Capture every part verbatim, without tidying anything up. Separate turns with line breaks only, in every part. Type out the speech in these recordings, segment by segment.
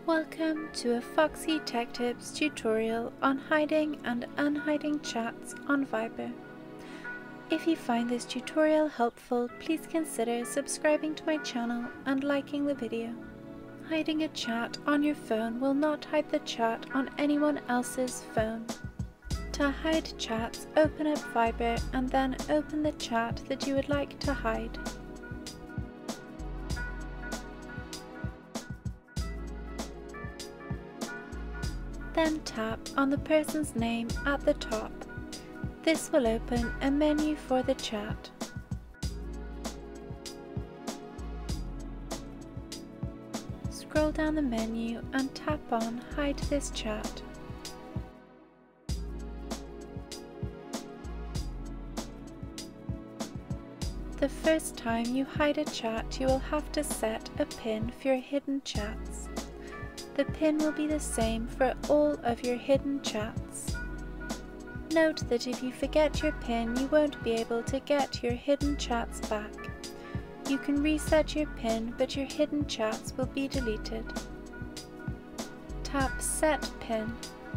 Welcome to a Foxy Tech Tips tutorial on hiding and unhiding chats on Viber. If you find this tutorial helpful, please consider subscribing to my channel and liking the video. Hiding a chat on your phone will not hide the chat on anyone else's phone. To hide chats, open up Viber and then open the chat that you would like to hide. Then tap on the person's name at the top. This will open a menu for the chat. Scroll down the menu and tap on Hide this chat. The first time you hide a chat, you will have to set a pin for your hidden chats. The pin will be the same for all of your hidden chats. Note that if you forget your pin, you won't be able to get your hidden chats back. You can reset your pin, but your hidden chats will be deleted. Tap Set Pin.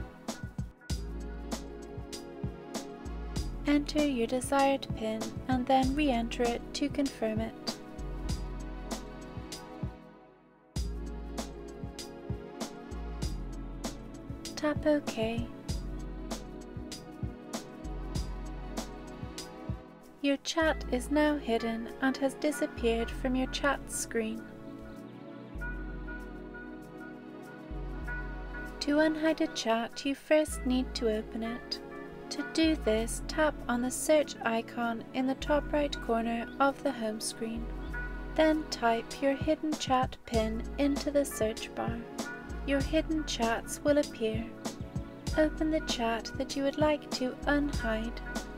Enter your desired pin and then re-enter it to confirm it. Tap OK. Your chat is now hidden and has disappeared from your chat screen. To unhide a chat, you first need to open it. To do this, tap on the search icon in the top right corner of the home screen. Then type your hidden chat pin into the search bar. Your hidden chats will appear. Open the chat that you would like to unhide.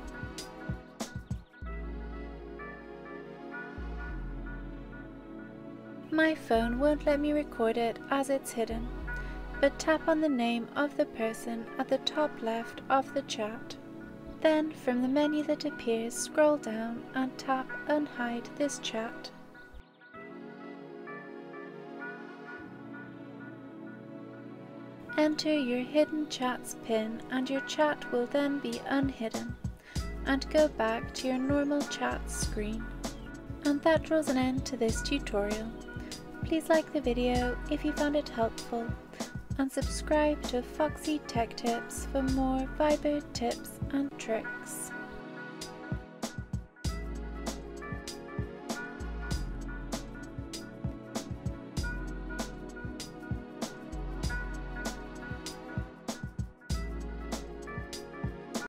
My phone won't let me record it as it's hidden, but tap on the name of the person at the top left of the chat. Then from the menu that appears, scroll down and tap Unhide this chat. Enter your hidden chat's pin and your chat will then be unhidden, and go back to your normal chat screen. And that draws an end to this tutorial. Please like the video if you found it helpful, and subscribe to Foxy Tech Tips for more Viber tips and tricks.